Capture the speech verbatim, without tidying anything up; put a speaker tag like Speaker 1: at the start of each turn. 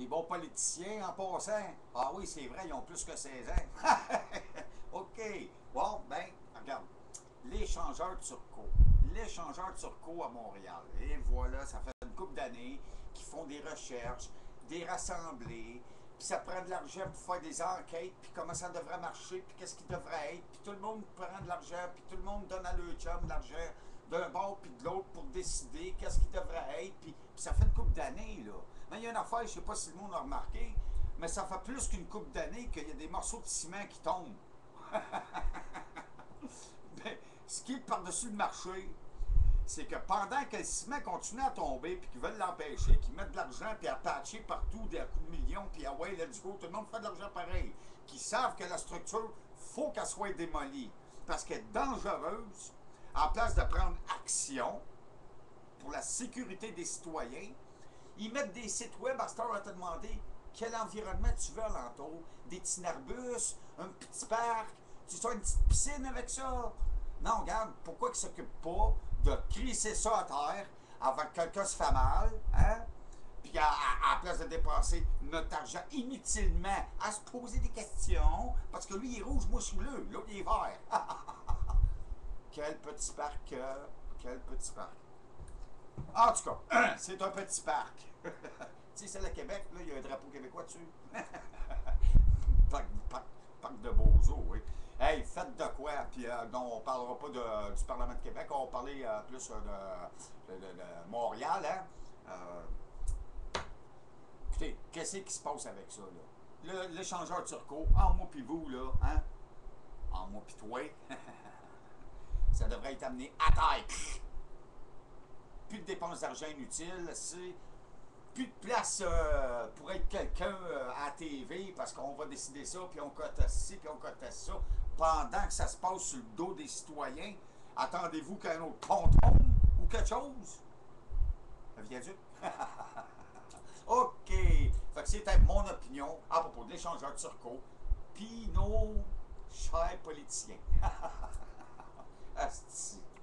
Speaker 1: bons politiciens en passant. Ah oui, c'est vrai, ils ont plus que seize ans. OK. Bon, ben, regarde. L'échangeur Turco. L'échangeur Turco à Montréal. Et voilà, ça fait une couple d'années qu'ils font des recherches, des rassemblées, puis ça prend de l'argent pour faire des enquêtes, puis comment ça devrait marcher, puis qu'est-ce qui devrait être, puis tout le monde prend de l'argent, puis tout le monde donne à leur chum de l'argent d'un bord puis de l'autre pour décider qu'est-ce qui devrait être, puis, puis ça fait une couple d'années, là. Mais il y a une affaire, je sais pas si le monde a remarqué, mais ça fait plus qu'une couple d'années qu'il y a des morceaux de ciment qui tombent. Ben, ce qui est par-dessus le marché, c'est que pendant que le ciment continue à tomber, puis qu'ils veulent l'empêcher, qu'ils mettent de l'argent, puis à patcher partout des coups de millions, puis ah ouais, let's go, tout le monde fait de l'argent pareil, qui savent que la structure, faut qu'elle soit démolie, parce qu'elle est dangereuse, en place de prendre action pour la sécurité des citoyens, ils mettent des sites web à cette heure à te demander quel environnement tu veux alentour, des petits arbustes, un petit parc, tu sors une petite piscine avec ça. Non, regarde, pourquoi ils ne s'occupent pas de crisser ça à terre avant que quelqu'un se fait mal, hein? Puis à, à, à la place de dépenser notre argent inutilement à se poser des questions, parce que lui il est rouge, moi je suis bleu, l'autre il est vert. Quel petit parc, euh, quel petit parc. En tout cas, c'est un petit parc. Tu sais, c'est le Québec, là, il y a un drapeau québécois dessus. parc, parc, parc de Beauceau, oui. Hey, faites de quoi? Puis euh, non, on parlera pas de, du Parlement de Québec, on va parler euh, plus de, de, de, de Montréal, hein? Euh, écoutez, qu'est-ce qui se passe avec ça, là? L'échangeur Turco, en moi pis vous, là, hein? En moi pis toi, ça devrait être amené à taille. Plus de dépenses d'argent inutiles, c'est plus de place euh, pour être quelqu'un euh, à la T V parce qu'on va décider ça, puis on cote ci, puis on cote ça, pendant que ça se passe sur le dos des citoyens. Attendez-vous qu'un autre pont tombe ou quelque chose? Ça vient-tu? OK. Fait que c'était mon opinion à propos de l'échangeur Turco, puis nos chers politiciens. Asti.